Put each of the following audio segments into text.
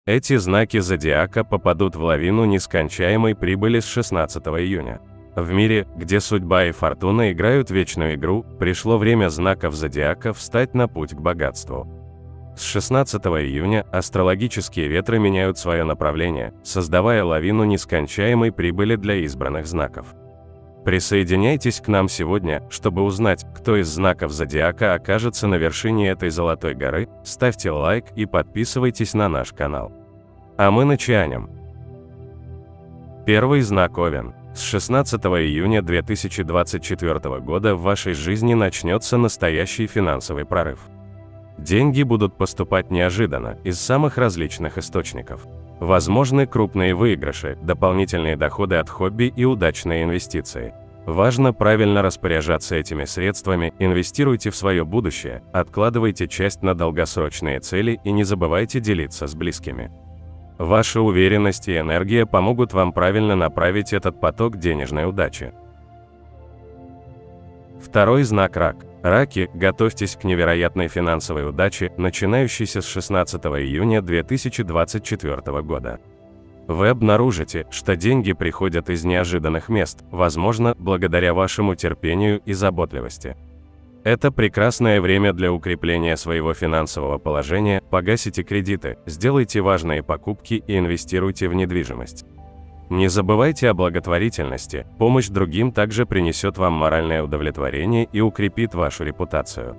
Эти знаки зодиака попадут в лавину нескончаемой прибыли с 16 июня. В мире, где судьба и фортуна играют вечную игру, пришло время знаков зодиака встать на путь к богатству. С 16 июня астрологические ветры меняют свое направление, создавая лавину нескончаемой прибыли для избранных знаков. Присоединяйтесь к нам сегодня, чтобы узнать, кто из знаков зодиака окажется на вершине этой золотой горы. Ставьте лайк и подписывайтесь на наш канал. А мы начнем. Первый знак Овен. С 16 июня 2024 года в вашей жизни начнется настоящий финансовый прорыв. Деньги будут поступать неожиданно, из самых различных источников. Возможны крупные выигрыши, дополнительные доходы от хобби и удачные инвестиции. Важно правильно распоряжаться этими средствами, инвестируйте в свое будущее, откладывайте часть на долгосрочные цели и не забывайте делиться с близкими. Ваша уверенность и энергия помогут вам правильно направить этот поток денежной удачи. Второй знак Рак. Раки, готовьтесь к невероятной финансовой удаче, начинающейся с 16 июня 2024 года. Вы обнаружите, что деньги приходят из неожиданных мест, возможно, благодаря вашему терпению и заботливости. Это прекрасное время для укрепления своего финансового положения, погасите кредиты, сделайте важные покупки и инвестируйте в недвижимость. Не забывайте о благотворительности, помощь другим также принесет вам моральное удовлетворение и укрепит вашу репутацию.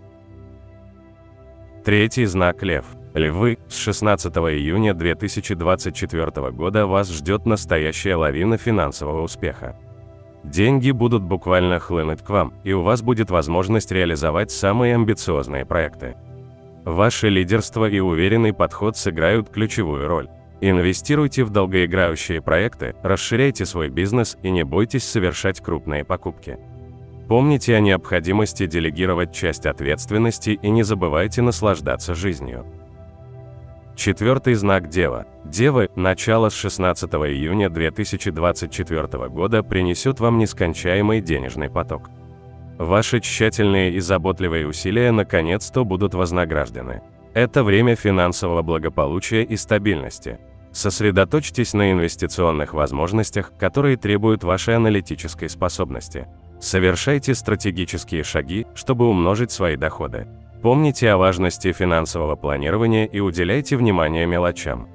Третий знак Лев. Львы, с 16 июня 2024 года вас ждет настоящая лавина финансового успеха. Деньги будут буквально хлынуть к вам, и у вас будет возможность реализовать самые амбициозные проекты. Ваше лидерство и уверенный подход сыграют ключевую роль. Инвестируйте в долгоиграющие проекты, расширяйте свой бизнес и не бойтесь совершать крупные покупки. Помните о необходимости делегировать часть ответственности и не забывайте наслаждаться жизнью. Четвертый знак Дева. Девы, начало с 16 июня 2024 года принесет вам нескончаемый денежный поток. Ваши тщательные и заботливые усилия наконец-то будут вознаграждены. Это время финансового благополучия и стабильности. Сосредоточьтесь на инвестиционных возможностях, которые требуют вашей аналитической способности. Совершайте стратегические шаги, чтобы умножить свои доходы. Помните о важности финансового планирования и уделяйте внимание мелочам.